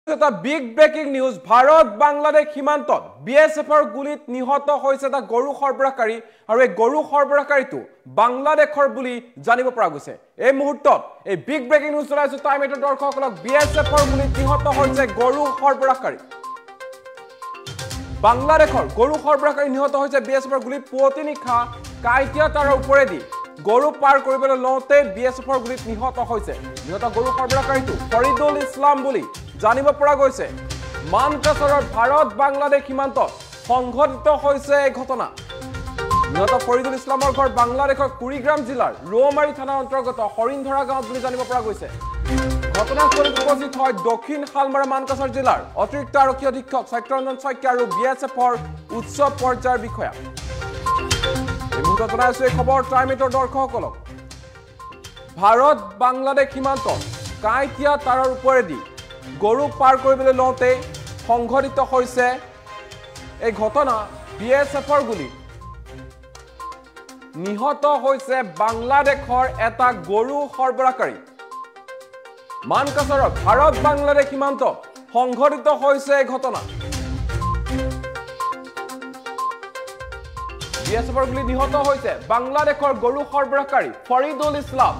এটা big breaking news Bharat Bangladesh সীমান্তত বিএসএফৰ গুলিত নিহত হৈছে এটা গৰু সৰবৰাহকাৰী আৰু এই গৰু সৰবৰাহকাৰীটো বাংলাদেশৰ বুলি জানিব পৰা গৈছে এই মুহূৰ্তত এই বিগ ব্ৰেকিং নিউজ চলাইছো টাইম এটৰ দৰ্শকসকলক বিএসএফৰ গুলিত নিহত হৈছে গৰু সৰবৰাহকাৰী বাংলাদেশৰ গৰু সৰবৰাহকাৰী নিহত হৈছে বিএসএফৰ গুলিত পুৱতি নিশা কাইটিয়া তাৰৰ ওপৰেদি গৰু পাৰ কৰিবলৈ লওঁতে বিএসএফৰ গুলিত নিহত হৈছে নিহত গৰু সৰবৰাহকাৰীটো ফৰিদুল ইছলাম বুলি জানিব পৰা গৈছে মানকাছৰৰ ভাৰত বাংলাদেশ সীমান্তত সংঘটিত হৈছে এই ঘটনা নিহত ফৰিদুল ইছলামৰ ঘৰ বাংলাদেশৰ কুৰিগ্ৰাম জিলাৰ ৰৌমাৰী থানাৰ অন্তৰ্গত হৰিণধৰা গাঁৱত বুলি জানিব পৰা গৈছে ঘটনাস্থলীত উপস্থিত হয় দক্ষিণ শালমাৰা মানকাছৰ জিলাৰ অতিৰিক্ত আৰক্ষী অধীক্ষক সত্যৰঞ্জন শইকীয়া আৰু বিএসএফৰ উচ্চ পৰ্যায়ৰ বিষয়া এই মুহূৰ্তত জনাইছো এই খবৰ টাইম এটৰ দৰ্শকসকলক ভাৰত বাংলাদেশ সীমান্তত কাইটিয়া তাৰৰ ওপৰেদি গৰু পাৰ কৰিবলৈ লওঁতে সংঘটিত হৈছে এই ঘটনা বিএসএফৰ গুলি নিহত হৈছে বাংলাদেশৰ এটা গৰু সৰবৰাহকাৰী মানকাছৰৰ ভাৰত বাংলাদেশ সীমান্তত সংঘটিত হৈছে এই ঘটনা বিএসএফৰ গুলি নিহত হৈছে বাংলাদেশৰ গৰু সৰবৰাহকাৰী ফৰিদুল ইছলাম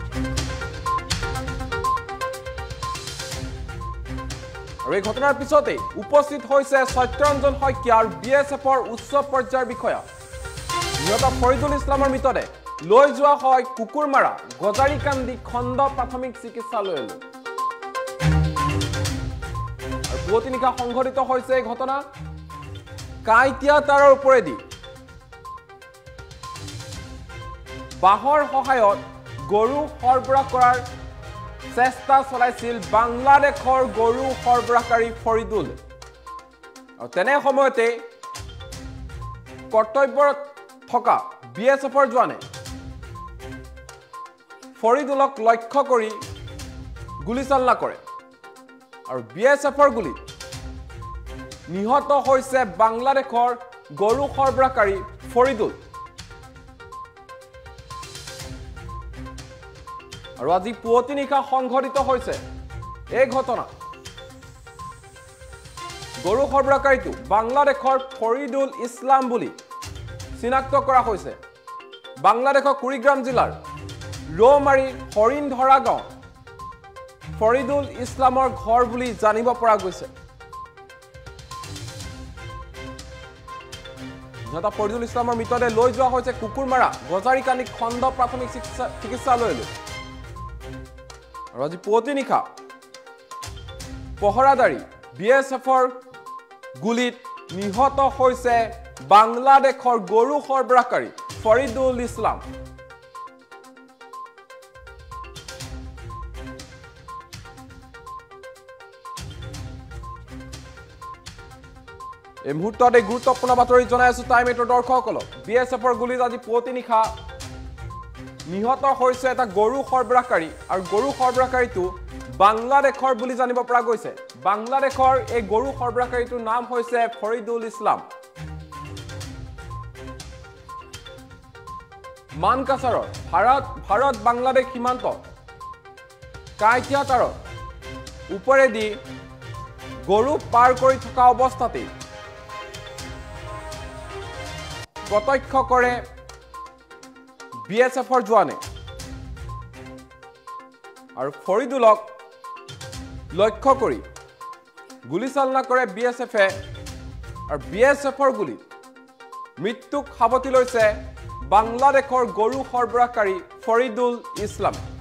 আৰু এই ঘটনাৰ পিছতে উপস্থিত হৈছে সত্যৰঞ্জন শইকীয়া আৰু বিএসএফৰ উচ্চ পৰ্যায়ৰ বিষয়া নিহত ফৰিদুল ইছলামৰ মৃতদেহ লৈ যোৱা হয় কুকুৰমাৰা গজাৰিকান্দি খণ্ড প্ৰাথমিক চিকিৎসালয়লৈ আৰু পুৱতি নিশা সংঘটিত হৈছে এই ঘটনা কাইটিয়া তাৰৰ ওপৰেদি বাহৰ সহায়ত গৰু সৰবৰাহ কৰাৰ চেষ্টা চলাইছিল বাংলাদেশৰ গৰু সৰবৰাহকাৰী ফৰিদুল আৰু তেনে সময়তে কৰ্তব্যত থকা বিএসএফৰ জোৱানে ফৰিদুলক লক্ষ্য কৰি গুলীচালনা কৰে আৰু বিএসএফৰ গুলিত নিহত হৈছে বাংলাদেশৰ গৰু সৰবৰাহকাৰী ফৰিদুল আৰু আজি পুৱতি নিশা সংঘটিত হৈছে এই ঘটনা গৰু সৰবৰাহকাৰীটো বাংলাদেশৰ ফৰিদুল ইছলাম বুলি চিনাক্ত কৰা হৈছে বাংলাদেশৰ কুৰিগ্ৰাম জিলাৰ ৰৌমাৰী হৰিণধৰা গাঁও ফৰিদুল ইছলামৰ ঘৰ বুলি জানিব পৰা গৈছে ফৰিদুল ইছলামৰ মৃতদেহ লৈ যোৱা হৈছে কুকুৰমাৰা গজাৰিকান্দি খণ্ড প্ৰাথমিক চিকিৎসালয়লৈ আৰু আজি পুৱতি নিশা পহৰাদাৰী বিএসএফৰ গুলিত নিহত হৈছে বাংলাদেশৰ গৰু সৰবৰাহকাৰী ফৰিদুল ইছলাম এই মুহূৰ্তত এই গুৰুত্বপূৰ্ণ বাতৰি জনাই আছো টাইম এটৰ দৰ্শকসকলক বিএসএফৰ গুলিত আজি পুৱতি নিশা নিহত হৈছে এটা গৰু সৰবৰাহকাৰী আৰু গৰু সৰবৰাহকাৰীটো বাংলাদেশৰ বুলি জানিব পৰা গৈছে বাংলাদেশৰ এই গৰু সৰবৰাহকাৰীটোৰ নাম হৈছে ফৰিদুল ইছলাম মানকাছৰৰ ভাৰত বাংলাদেশ সীমান্তত কাইটিয়া তাৰৰ ওপৰেদি গৰু পাৰ কৰি থকা অৱস্থাতেই প্ৰত্যক্ষ কৰে বিএসএফৰ জোৱানে আৰু ফৰিদুলক লক্ষ্য কৰি গুলীচালনা কৰে বিএসএফে আৰু বিএসএফৰ গুলি মৃত্যুক সাৱটি লৈছে বাংলাদেশৰ গৰু সৰবৰাহকাৰী ফৰিদুল ইছলাম